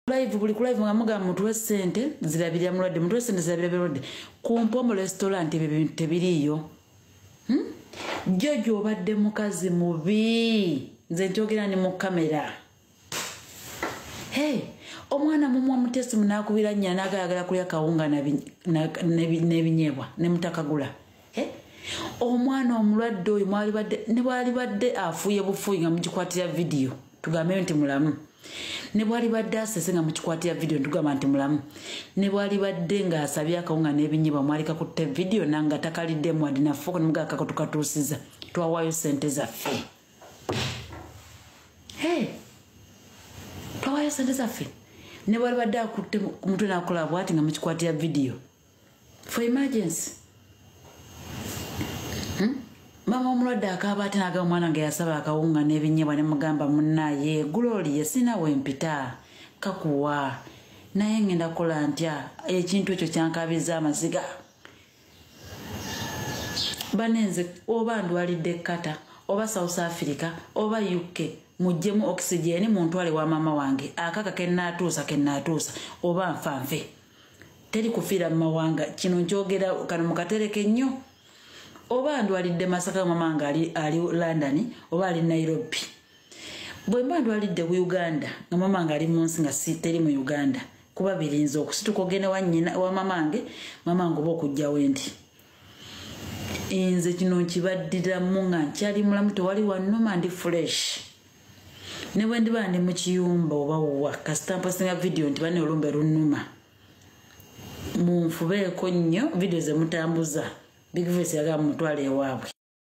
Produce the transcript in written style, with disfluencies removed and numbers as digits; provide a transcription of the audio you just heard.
live buli ku live ngamuga muntu wesente zirabirya mulwadde muntu wesente zirabirya mulwadde kumpo mu restaurant ebintu tebiriyo jojo obadde mukazi mubi nze njogera ni mu kamera hey omwana mumwa mutesi munakubira nnya nagayagala kulya kawunga nebinyebwa ne mutakagula omwana omulwadde oyo mwali badde ne bwali badde afuye bufuyi nga mukikwatira video tugambe nti mulamu ne bwali badde asese nga mukikwatira video tugamba nti mulamu ne bwali badde nga asabye akawunga n'ebinyebwa mwali kakutte video nanga takalidde mwadi na foko nimuga kakatusiza twawayo sente zaffe twawayo sente zaffe ne bwali badde akutte kumutwe nakola bwati nga mukikwatira video for emergency mama omulwadde akaba ate naga omwana nga yasaba akawunga n'ebinyebwa ne mugamba munnaye Glory yesina wempita kakuwa naye ngenda kola ntya ekintu ekyo kyankabiza amaziga banenze oba ndwalidde kata oba South Africa oba UK mujjemu oxygen muntwale wa mama wange akaka kenatuusa oba nfanfe teri kufira mawanga kino njogera kano mukatereke nnyo oba ndwalidde Masaka mama nga ali London oba ali Nairobi bwe ndwalidde ku Uganda nga mama nga ali munsi nga teri mu Uganda kuba birinzo okusituka ogenda wanyina wa mamange oba okujja wendi inze kino kibaddira munga nkyali mulamu tewali wannuma ndi fresh ne bwe ndiba ndi mu kiyumba oba wa kastampa singa video nti bane olumbe runnuma munfubeeko nnyo video ze mutambuza Big Voice yaga mutwale ewaabwe